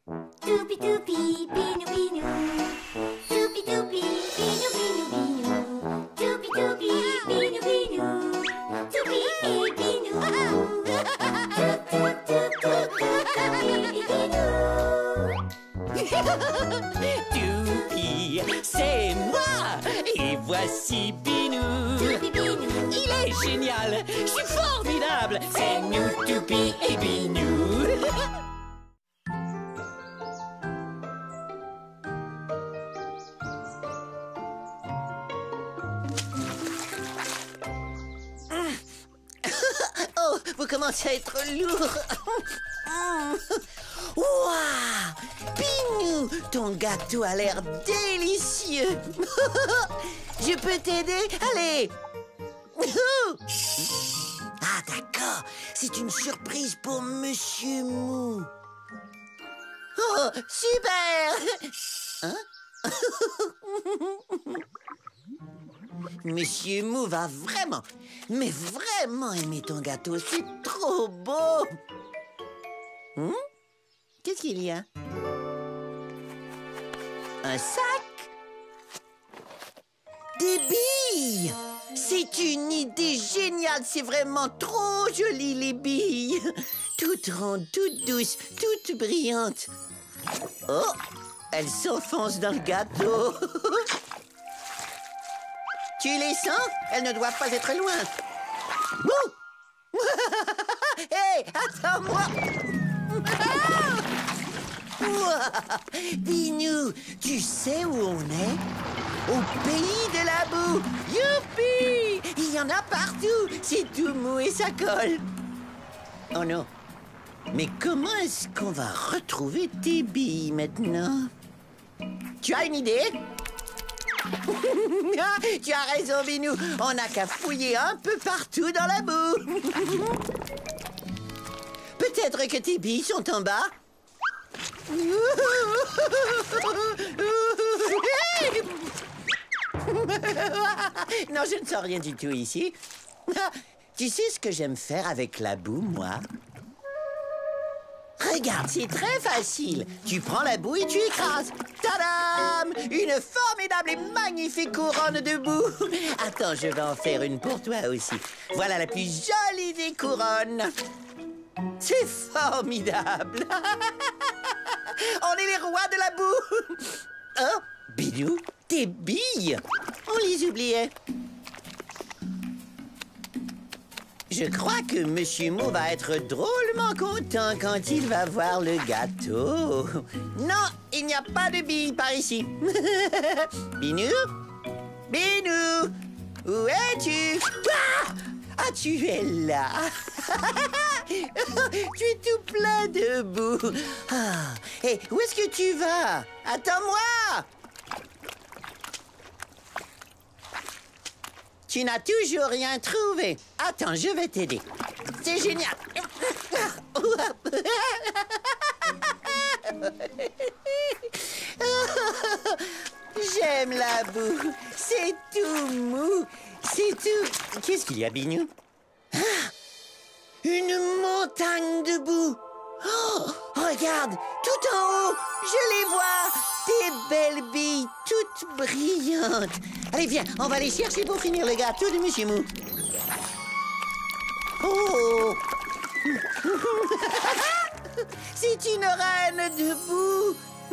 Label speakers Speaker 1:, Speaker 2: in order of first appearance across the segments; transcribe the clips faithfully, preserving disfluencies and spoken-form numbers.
Speaker 1: Toupi toupi, binou binou. Toupi toupi, binou binou binou. Toupi toupi, binou binou. Toupi et binou. Toup toup toup toup
Speaker 2: Toupi, c'est moi. Et voici Binou.
Speaker 1: Toupi binou.
Speaker 2: Il est génial. Je suis formidable. C'est nous, Toupi et Binou.
Speaker 3: Oh, vous commencez à être lourd. Waouh! Binou, ton gâteau a l'air délicieux. Je peux t'aider? Allez. Ah, d'accord. C'est une surprise pour Monsieur Mou. Oh, super! Hein? Monsieur Mou va vraiment, mais vraiment aimer ton gâteau. C'est trop beau. Hmm? Qu'est-ce qu'il y a? Un sac? Des billes! C'est une idée géniale. C'est vraiment trop joli, les billes. Toutes rondes, toutes douces, toutes brillantes. Oh! Elles s'enfoncent dans le gâteau. Tu les sens? Elles ne doivent pas être loin. Ouh! Hé, attends-moi! Binou, tu sais où on est? Au pays de la boue. Youpi! Il y en a partout. C'est tout mou et ça colle. Oh non. Mais comment est-ce qu'on va retrouver tes billes maintenant? Tu as une idée? Tu as raison, Binou. On n'a qu'à fouiller un peu partout dans la boue. Peut-être que tes billes sont en bas. Non, je ne sens rien du tout ici. Tu sais ce que j'aime faire avec la boue, moi? Regarde, c'est très facile. Tu prends la boue et tu écrases. Tadam! Une formidable et magnifique couronne de boue. Attends, je vais en faire une pour toi aussi. Voilà la plus jolie des couronnes. C'est formidable. On est les rois de la boue. Oh, Binou, tes billes. On les oubliait. Je crois que Monsieur Mou va être drôlement content quand il va voir le gâteau. Non, il n'y a pas de billes par ici. Binou? Binou? Où es-tu? Ah! Ah, tu es là. Tu es tout plein de boue. Ah. Hey, où est-ce que tu vas? Attends-moi. Tu n'as toujours rien trouvé. Attends, je vais t'aider. C'est génial. J'aime la boue. C'est tout mou. C'est tout... Qu'est-ce qu'il y a, Binou? Ah, une montagne de boue. Oh, regarde, tout en haut, je les vois. Des belles billes, toutes brillantes. Allez, viens, on va les chercher pour finir le gâteau de Monsieur Mou. Oh! C'est une reine de boue.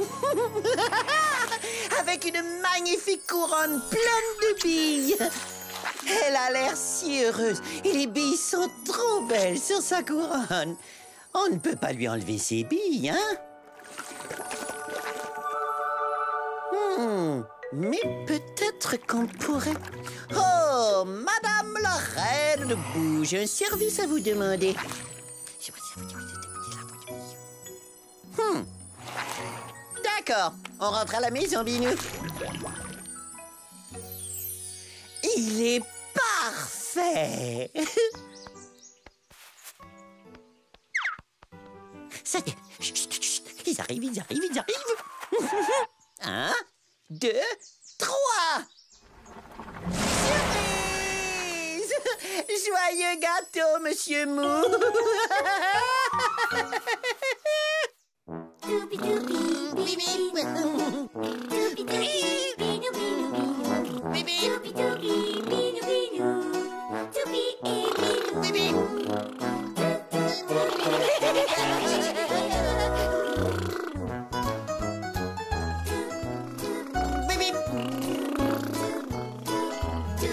Speaker 3: Avec une magnifique couronne pleine de billes. Elle a l'air si heureuse. Et les billes sont trop belles sur sa couronne. On ne peut pas lui enlever ses billes, hein? Hmm, mais peut-être qu'on pourrait... Oh, Madame la Reine de Boue, j'ai un service à vous demander. Hmm. D'accord, on rentre à la maison, Binou. Il est parfait. Ça y est. Chut, chut, chut. Ils arrivent, ils arrivent, ils arrivent. Un, deux, trois. Surprise! Joyeux gâteau, Monsieur Mou.
Speaker 1: toupi toupi.
Speaker 3: Bip, bip.
Speaker 1: Toupie, toupie, binou, binou, binou.
Speaker 3: Bip, bip.
Speaker 1: Toupie, toupie, binou, binou. Toupie et binou.
Speaker 3: Bip, bip.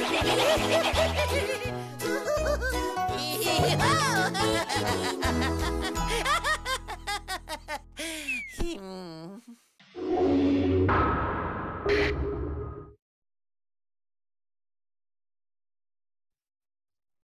Speaker 3: Bip, bip.